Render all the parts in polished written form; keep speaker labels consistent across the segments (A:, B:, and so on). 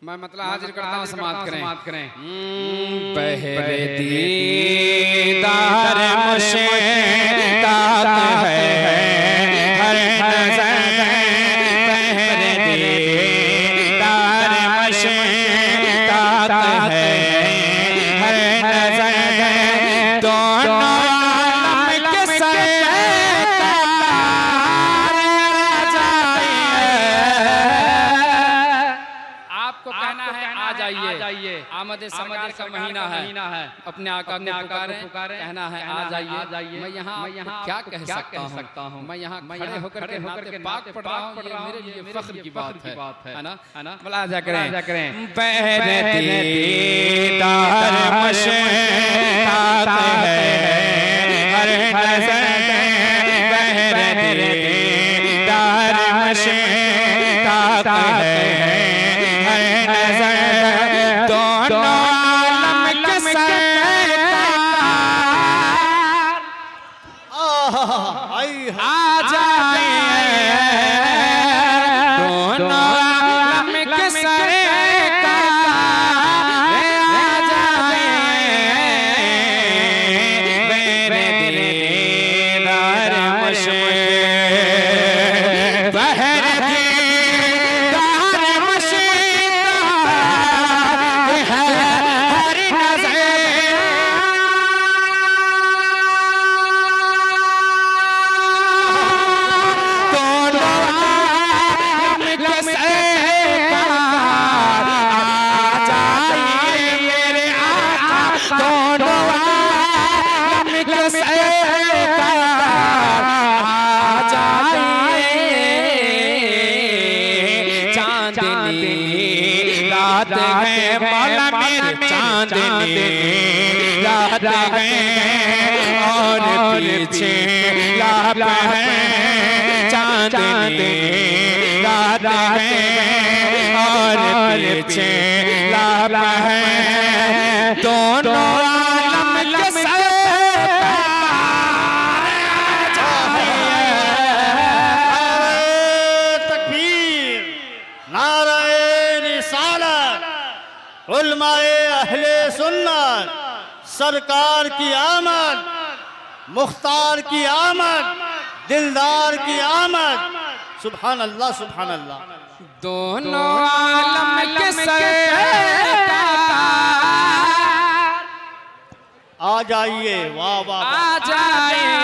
A: मैं मतलब हाजिर करता हूँ, समाप्त करें। पहले दीदार मुश्ताक है हर नज़र, पहले दीदार मुश्ताक है हर नज़र, दोनों आलम के सरकार आपको कहना है आ जाइए। आमद समद का महीना है, अपने आका को पुकारे, कहना है आ जाइए। मैं यहाँ क्या कह सकता हूँ, मैं यहाँ खड़े होकर के पाक पढ़ रहा हूँ, ये मेरे लिए फख्र की बात है ना। बोला जा करें पहले दीदार मुश्ताक है हर नज़र, पहले दीदार मुश्ताक है हर नज़र, दोनों आलम के सरकार आ जाइए, दोनों आलम के सरकार आ जाइए, मेरे दीदार मुश्ताक पहले दीदार मुश्ताक है हर नज़र, दोनों आलम के सरकार आ जाइए मेरे आका, दोनों आलम के सरकार आ जाइए। चांदनी रात है मौला मेरे, चांदनी रात है और पीछे लाप है, चांदनी रात है और पीछे लाप है, दोनों आलम के
B: तकबीर, नाराए रिसालत, उलमाए अहले सुन्नत, सरकार की आमद, मुख्तार की आमद, दिलदार की आमद, सुभान अल्लाह सुभान अल्लाह।
A: दोनों आलम के सरकार
B: आ जाइए, वाह वाह
A: आ जाइए,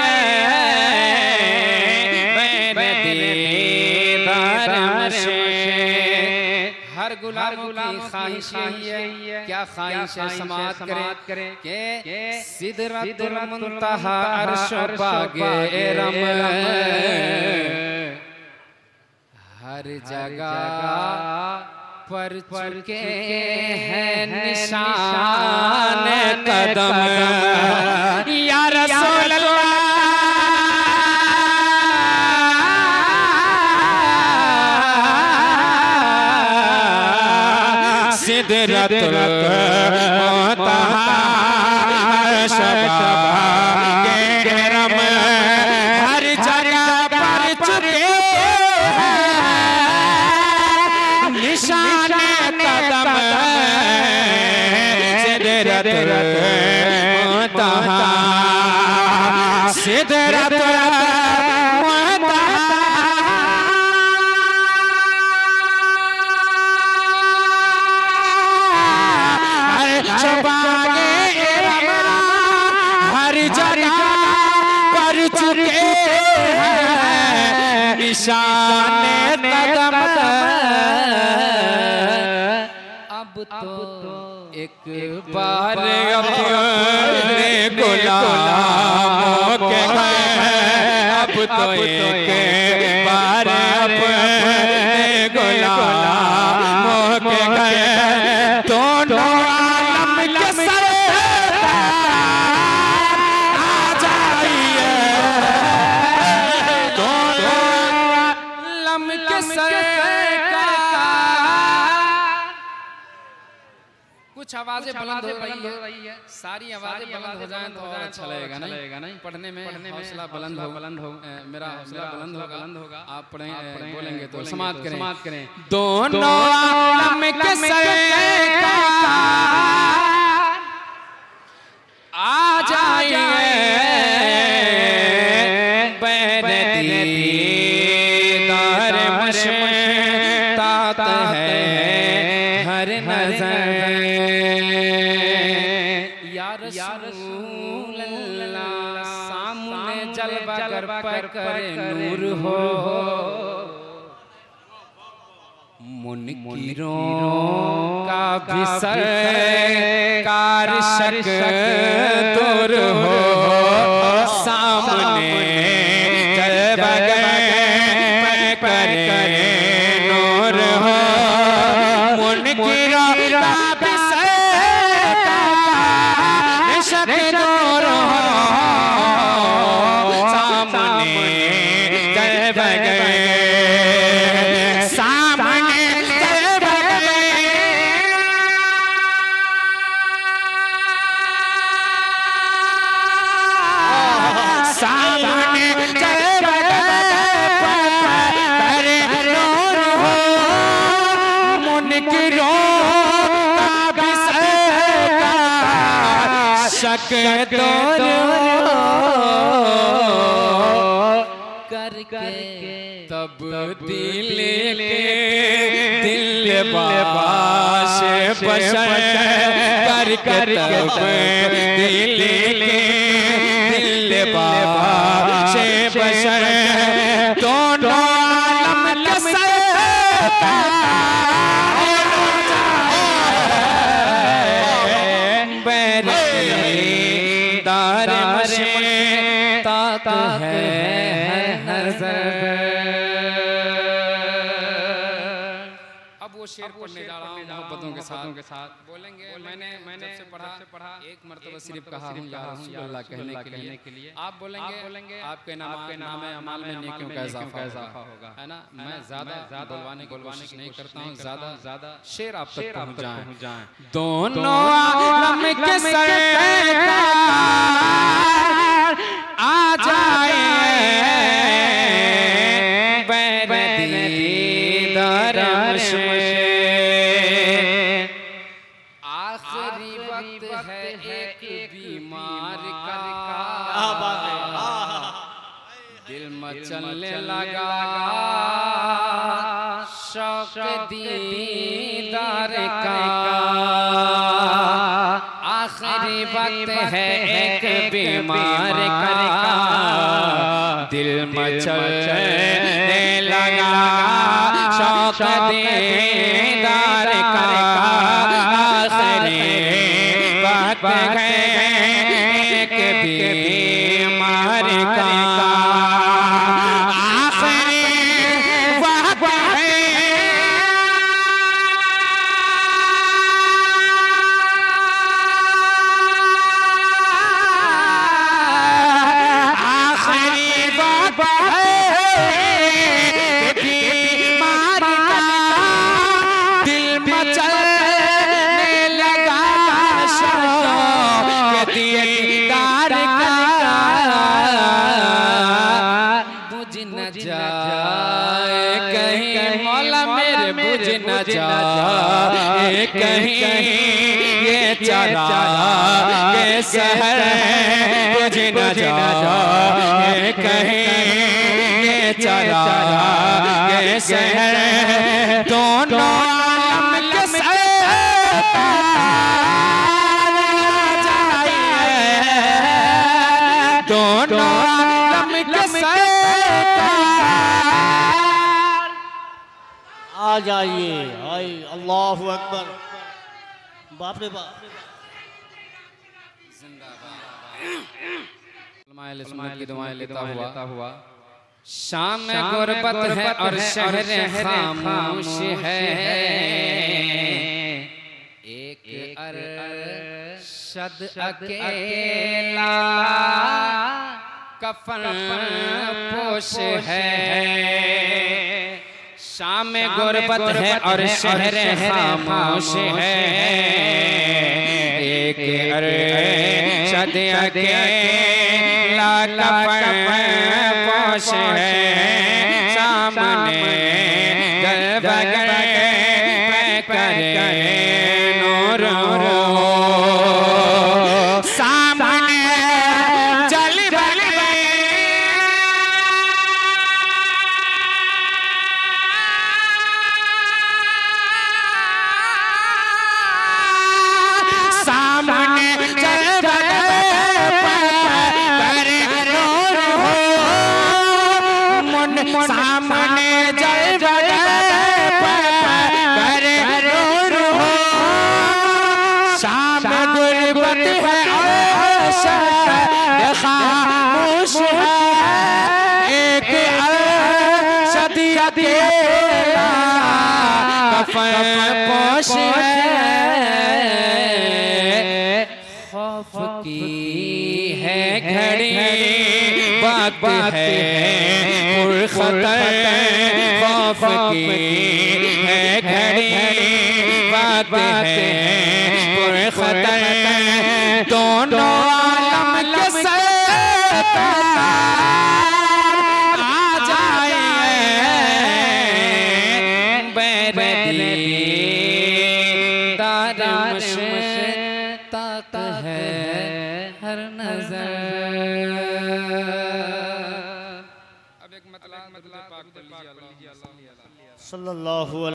A: मेरे दीदार मुश्ताक। हर गुलाम की ख्वाहिश यही है, क्या ख्वाहिश है समात करें के सिदरतुल मुंतहा अर्श बागे रम, हर जगह पर चुके हैं निशान कदम, या रसूल अल्लाह सिदरतुल मुंतहा अर्श बागे रम, हर जगह पर चुके निशान कदम, सिदरतुल मुंतहा सिदरतुल मुंतहा अर्श बागे रम, हर जगह पर चुके हैं निशान कदम। अब तो एक बार अपने गुलामों के अब तो एक बार अपने गुलामों के दोनों आलम के सरकार आ जाइए, दोनों आलम के सरकार। कुछ आवाजें बुलंद हो रही है, सारी आवाजें बुलंद हो जाएं तो और अच्छा लगेगा नहीं? पढ़ने में हौसला बुलंद हो, मेरा हौसला बुलंद होगा। आप पढ़ें बोलेंगे तो समाप्त करें। दोनों आलम के या रसूल अल्लाह सामने जलवा कर करे नूर हो मुनकिरों का भी सरकार शक दूर हो सामने जलवा करे नूर हो मुनकिरों का भी सरकार शक दूर हो सामने जलवा शक दूर करके तब दिल बाश बशर करके तब दिल बाश बशर दोनों आलम के है नजर। अब वो शेर पढ़ने जा रहा हूँ मोहब्बतों के साथ बोलेंगे। मैंने जब से पढ़ा एक मर्तबा सिर्फ कहा हूँ या रसूल अल्लाह कहने के लिए आप बोलेंगे आपके नाम अमाल में नेकियों का इजाफा होगा, है ना। मैं ज्यादा बोलवाने की कोशिश नहीं करता हूँ, ज्यादा शेर आप तक पहुँच जाए। दोनों आलम के सरकार आ जाए आखिरी वक्त है एक बीमार का दिल मचलने लगा शौक दीदार का। आखिरी वक्त है एक बीमार का दिल मचलने लगा शौक दीदार का। आखिरी वक्त है एक बीमार का जाए कहीं ये चरा के शहर बुझ न जाए कहीं ये चरा के शहर दोनों आलम के सरकार दोनों आलम के
B: आ जाइए। हाय अल्लाहु अकबर, बाप रे बाप।
A: जिंदाबाद की दुआएं लेता हुआ शाम में गुर्बत है और शहर खामोश है। एक अरशद अकेला कफन पोश है। शाम में गुर्बत है और शहर खामोश है। एक अरशद अकेला कफन पोश है। सामने बगल करे नूर सामने जल खामोश है एक अरशद अकेला कफन पोश है खौफ की है घड़ी वक्त है पुरखतर खौफ की है घड़ी वक्त है पुरखतर दोनों आलम के सरताज आ जाएंगे बैरदी तारमशताक है हर नजर। अब एक मतलब पाक पढ़ लीजिए अल्लाह सल्लल्लाहु